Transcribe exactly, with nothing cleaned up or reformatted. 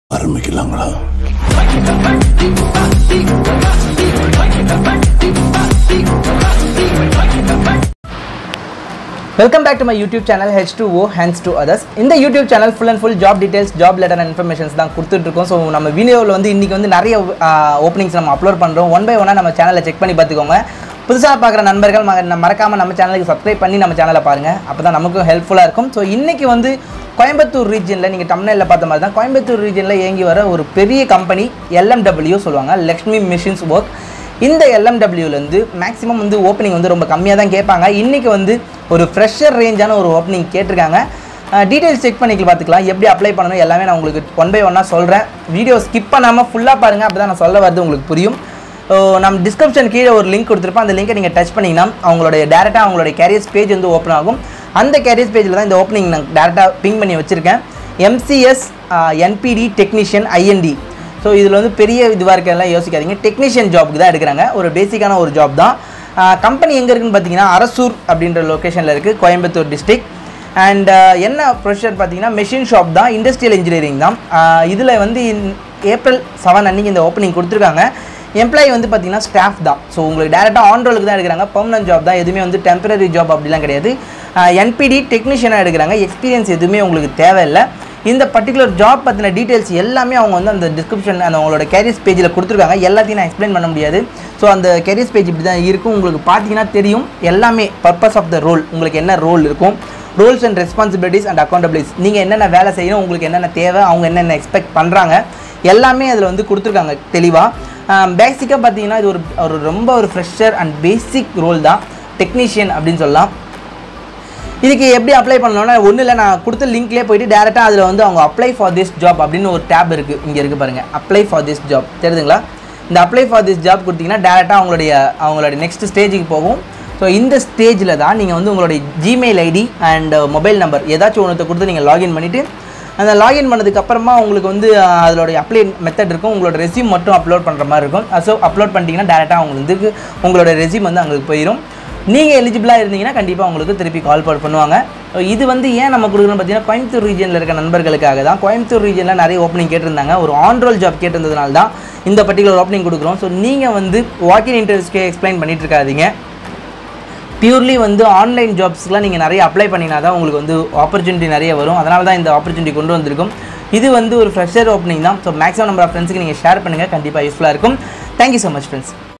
ஆரம்பிக்கலாங்களா? Welcome back to my YouTube channel H two O Hands to Others. இந்த YouTube channel full and full job details, job letter and informations தான் கொடுத்துட்டு இருக்கோம். So நம்ம வீடியோவில் வந்து இன்றைக்கி வந்து நிறைய ஓப்பனிங்ஸ் நம்ம அப்லோட் பண்ணுறோம். ஒன் பை ஒன்னாக நம்ம சேனலை செக் பண்ணி பார்த்துக்கோங்க. புதுசாக பார்க்குற நண்பர்கள் மறக்காமல் நம்ம சேனலுக்கு சப்ஸ்கிரைப் பண்ணி நம்ம சேனலை பாருங்கள். அப்போ தான் நமக்கும் ஹெல்ப்ஃபுல்லாக இருக்கும். ஸோ இன்றைக்கி வந்து கோயம்புத்தூர் ரீஜனில் நீங்கள் தமிழ்நாட்டில் பார்த்த மாதிரி தான் கோயம்புத்தூர் ரீஜனில் இயங்கி வர ஒரு பெரிய கம்பெனி L M W சொல்லுவாங்க, லக்ஷ்மி மிஷின்ஸ் ஒர்க். இந்த L M Wலேருந்து மேக்ஸிமம் வந்து ஓப்பனிங் வந்து ரொம்ப கம்மியாக தான் கேட்பாங்க. இன்றைக்கி வந்து ஒரு ஃப்ரெஷர் ரேஞ்சான ஒரு ஓப்பனிங் கேட்டிருக்காங்க. டீட்டெயில்ஸ் செக் பண்ணி பார்த்துக்கலாம், எப்படி அப்ளை பண்ணணும் எல்லாமே நான் உங்களுக்கு ஒன் பை ஒன்னாக சொல்கிறேன். வீடியோ ஸ்கிப் பண்ணாமல் ஃபுல்லாக பாருங்கள், அப்போ தான் நான் சொல்ல வரது உங்களுக்கு புரியும். ஸோ நம்ம டிஸ்கிரிப்ஷன் கீழே ஒரு லிங்க் கொடுத்துருப்பேன். அந்த லிங்கை நீங்கள் டச் பண்ணிங்கன்னா அவங்களுடைய டேரெக்டாக அவங்களுடைய கேரியர்ஸ் பேஜ் வந்து ஓப்பன் ஆகும். அந்த கேரியர்ஸ் பேஜில் தான் இந்த ஓப்பனிங் நான் டேரெக்டாக பிங் பண்ணி வச்சுருக்கேன். M C S N P D Technician I N D. So இதில் வந்து பெரிய இதுவாக இருக்கலாம் யோசிக்காதீங்க. டெக்னீஷியன் ஜாபுக்கு தான் எடுக்கிறாங்க. ஒரு பேசிக்கான ஒரு ஜாப் தான். கம்பெனி எங்கே இருக்குதுன்னு பார்த்தீங்கன்னா அரசூர் அப்படின்ற லொக்கேஷனில் இருக்குது, கோயம்புத்தூர் டிஸ்ட்ரிக்ட். அண்ட் என்ன ப்ரொஃபஷர் பார்த்தீங்கன்னா மெஷின் ஷாப் தான், இண்டஸ்ட்ரியல் இன்ஜினியரிங் தான். இதில் வந்து ஏப்ரல் செவன் அன்றைக்கி இந்த ஓப்பனிங் கொடுத்துருக்காங்க. எம்ப்ளாயி வந்து பார்த்தீங்கன்னா ஸ்டாஃப் தான். ஸோ உங்களுக்கு டேரெக்டாக ஆன் ரோலுக்கு தான் எடுக்கிறாங்க. பெர்மனன்ட் ஜாப் தான், எதுவுமே வந்து டெம்பரரி ஜாப் அப்படிலாம் கிடையாது. N P D டெக்னீஷியனாக எடுக்கிறாங்க. எக்ஸ்பீரியன்ஸ் எதுவுமே உங்களுக்கு தேவையில்லை. இந்த பர்டிகுலர் ஜாப் பற்றின டீட்டெயில்ஸ் எல்லாமே அவங்க வந்து அந்த டிஸ்கிரிப்ஷன் அந்த அவங்களோட கேரியர்ஸ் பேஜில் கொடுத்துருக்காங்க. எல்லாத்தையும் நான் எக்ஸ்பிளைன் பண்ண முடியாது. ஸோ அந்த கேரியர்ஸ் பேஜ் இப்படி தான் இருக்கும். உங்களுக்கு பார்த்தீங்கன்னா தெரியும் எல்லாமே பர்பஸ் ஆஃப் த ரோல், உங்களுக்கு என்ன ரோல் இருக்கும், roles and responsibilities and accountabilities, நீங்கள் என்னென்ன வேலை செய்யணும், உங்களுக்கு என்னென்ன தேவை, அவங்க என்னென்ன எக்ஸ்பெக்ட் பண்ணுறாங்க, எல்லாமே அதில் வந்து கொடுத்துருக்காங்க தெளிவாக. பேசிக்காக பார்த்தீங்கன்னா இது ஒரு ஒரு ரொம்ப ஒரு ஃப்ரெஷர் அண்ட் பேசிக் ரோல் தான், டெக்னீஷியன் அப்படின்னு சொல்லலாம். இதுக்கு எப்படி அப்ளை பண்ணணும்னா ஒன்றும் இல்லை, நான் கொடுத்த லிங்க்லேயே போய்ட்டு டேரெக்டாக அதில் வந்து அவங்க அப்ளை ஃபார் திஸ் ஜாப் அப்படின்னு ஒரு டேப் இருக்குது, இங்கே இருக்குது பாருங்கள், அப்ளை ஃபார் திஸ் ஜாப் தெரியுதுங்களா? இந்த அப்ளை ஃபார் திஸ் ஜாப் கொடுத்தீங்கன்னா டேரெக்டாக அவங்களுடைய அவங்களுடைய நெக்ஸ்ட் ஸ்டேஜுக்கு போகும். ஸோ இந்த ஸ்டேஜில் தான் நீங்கள் வந்து உங்களுடைய Gmail ID and mobile number ஏதாச்சும் ஒன்றத்தை கொடுத்து நீங்கள் லாகின் பண்ணிவிட்டு அந்த லாகின் பண்ணதுக்கப்புறமா உங்களுக்கு வந்து அதோடைய அப்ளை மெத்தட் இருக்கும். உங்களோட ரெஸ்யூம் மட்டும் அப்லோட் பண்ணுற மாதிரி இருக்கும். ஸோ அப்லோட் பண்ணிட்டீங்கன்னா டேரெக்டாக உங்களுக்கு உங்களோட ரெஸ்யூம் வந்து அங்கே போயிடும். நீங்கள் எலிஜிபிளாக இருந்தீங்கன்னா கண்டிப்பாக உங்களுக்கு திருப்பி கால் பண்ணுவாங்க. இது வந்து ஏன் நம்ம கொடுக்குறோம்னு பார்த்தீங்கன்னா கோயம்புத்தூர் ரீஜனில் இருக்க நண்பர்களுக்காக தான். கோயம்புத்தூர் ரீஜனில் நிறைய ஓப்பனிங் கேட்டிருந்தாங்க. ஒரு ஆன் ரோல் ஜாப் கேட்டிருந்ததுனால தான் இந்த பர்டிகுலர் ஓப்பனிங் கொடுக்குறோம். ஸோ நீங்கள் வந்து வாக்கின் இன்டர்வியூஸ்க்கு எக்ஸ்பிளைன் பண்ணிட்டு இருக்காதீங்க. பியூர்லி வந்து ஆன்லைன் ஜாப்ஸ்லாம் நீங்கள் நிறைய அப்ளை பண்ணினா தான் உங்களுக்கு வந்து ஆப்பர்ச்சுனிட்டி நிறைய வரும். அதனால தான் இந்த ஆப்பர்ச்சுனிட்டி கொண்டு வந்திருக்கும். இது வந்து ஒரு ஃப்ரெஷர் ஓப்பனிங் தான். ஸோ மேக்ஸிமம் நம்பர் ஆஃப் ஃப்ரெண்ட்ஸுக்கு நீங்கள் ஷேர் பண்ணுங்கள், கண்டிப்பாக யூஸ்ஃபுல்லாக இருக்கும். Thank you so much friends.